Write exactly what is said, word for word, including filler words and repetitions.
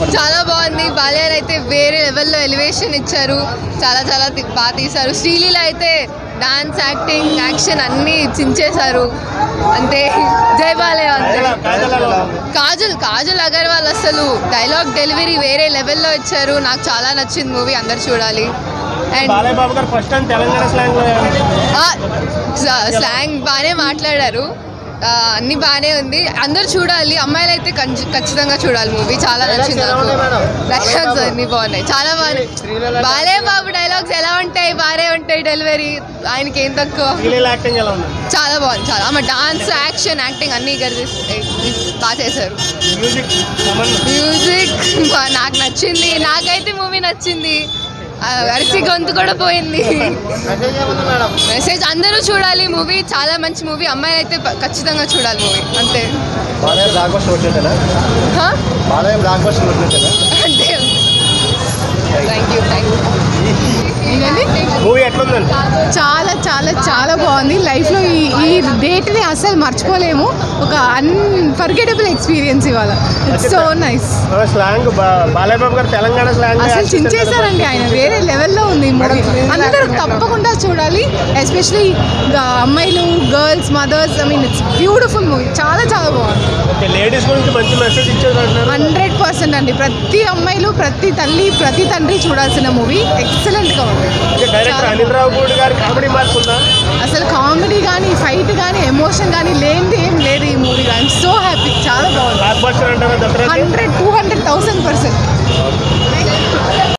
చాలా బాగుంది. బాలయ్య అయితే వేరే లెవెల్లో ఎలివేషన్ ఇచ్చారు. చాలా చాలా బాగా తీశారు. శ్రీలీల అయితే డాన్స్, యాక్టింగ్, యాక్షన్ అన్నీ చించేశారు. అంతే. జై బాలయ్య. అంతే. కాజల్ కాజల్ అగర్వాల్ అసలు డైలాగ్ డెలివరీ వేరే లెవెల్లో ఇచ్చారు. నాకు చాలా నచ్చింది మూవీ. అందరు చూడాలి. అండ్ స్లాంగ్ బాగానే మాట్లాడారు. అన్ని బాగానే ఉంది. అందరు చూడాలి. అమ్మాయిలు అయితే ఖచ్చితంగా చూడాలి మూవీ. చాలా నచ్చింది నాకు. డైలాగ్స్ అన్ని బాగున్నాయి. చాలా బాగున్నాయి. బాలయ్య బాబు డైలాగ్స్ ఎలా ఉంటాయి? బాగానే ఉంటాయి. డెలివరీ ఆయనకి ఏం తక్కువ. చాలా బాగుంది. చాలా ఆమె డాన్స్, యాక్షన్, యాక్టింగ్ అన్ని బాగా చేశారు. మ్యూజిక్ నాకు నచ్చింది. నాకైతే మూవీ నచ్చింది. అరిసి గొంతు కూడా పోయింది. మెసేజ్ అందరూ చూడాలి మూవీ. చాలా మంచి మూవీ. అమ్మాయిలు అయితే ఖచ్చితంగా చూడాలి మూవీ. అంతే. అంటే థ్యాంక్ యూ థ్యాంక్ యూ. చాలా చాలా చాలా బాగుంది. లైఫ్లో ఈ ఈ డేట్ని అసలు మర్చిపోలేము. ఒక అన్ఫర్గెటబుల్ ఎక్స్పీరియన్స్ ఇవాళ. It's so nice. అసలు చించేశారండి ఆయన. వేరే లెవెల్లో ఉంది మూవీ. అందరూ తప్పకుండా చూడాలి. ఎస్పెషలీ అమ్మాయిలు, girls, mothers. I mean it's beautiful movie. చాలా చాలా బాగుంది. హండ్రెడ్ పర్సెంట్ అండి. ప్రతి అమ్మాయిలు, ప్రతి తల్లి, ప్రతి తండ్రి చూడాల్సిన మూవీ. ఎక్సలెంట్గా ఉంది. అసలు కామెడీ కానీ, ఫైట్ కానీ, ఎమోషన్ కానీ లేనిది ఏం లేదు ఈ మూవీ. I'm so happy. చాలా బాగుంది. Hundred two hundred thousand percent